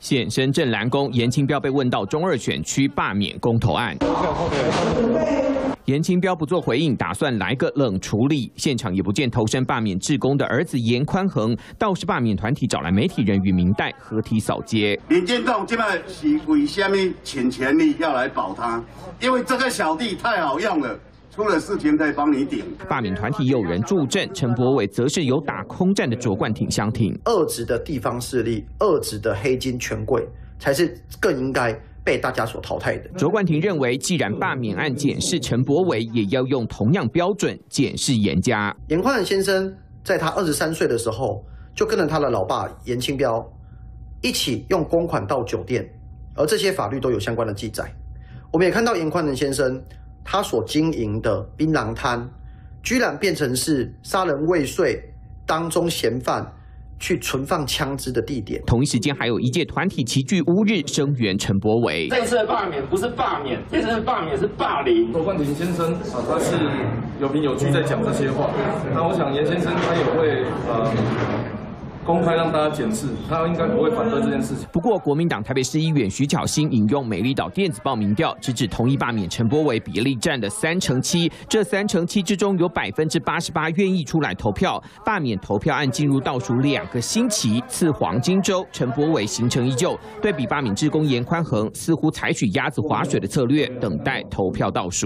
现身镇澜宫，颜清标被问到中二选区罢免公投案。 颜清标不做回应，打算来个冷处理。现场也不见投身罢免志工的儿子颜宽恒，倒是罢免团体找来媒体人与民代合体扫街。 民进党现在是为什么请全力要来保他？因为这个小弟太好用了。 出了事情再帮你顶。 罢免团体也有人助阵，陈柏惟则是有打空战的卓冠廷相挺。 恶质的地方势力、恶质的黑金权贵，才是更应该被大家所淘汰的。 卓冠廷认为，既然罢免案检视陈柏惟，也要用同样标准检视颜家。 颜宽恒先生在他23岁的时候，就跟着他的老爸颜清标一起用公款到酒店，而这些法律都有相关的记载。我们也看到颜宽恒先生。 他所经营的槟榔摊，居然变成是杀人未遂当中嫌犯去存放枪支的地点。 同一时间，还有一届团体齐聚乌日声援陈柏惟。 这次的罢免不是罢免，这次的罢免是霸凌。 卓冠廷先生他是有凭有据在讲这些话。那我想颜先生他也会公开让大家检视，他应该不会反对这件事情。 不过，国民党台北市议员徐巧芯引用美丽岛电子报民调，直指同意罢免陈柏惟比例占了3%，这3%之中有88%愿意出来投票。罢免投票案进入倒数2个星期，次黄金周，陈柏惟行程依旧。对比罢免志工颜宽恒，似乎采取鸭子划水的策略，等待投票倒数。